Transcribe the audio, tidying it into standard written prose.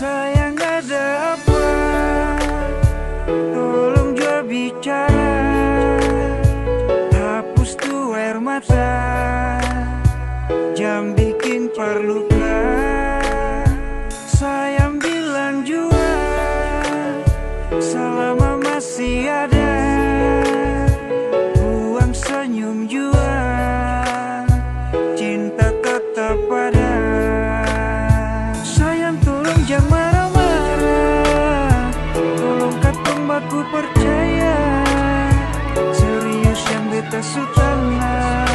Sayang ada apa? Tolong jawab bicara. Hapus tuh air mata, jam bikin perluka. Sayang bilang jua, selama masih ada. Buang senyum jua, cinta tetap ada. Sayang tolong jangan marah-marah, tolong katong baku percaya. Serius yang beta sutana.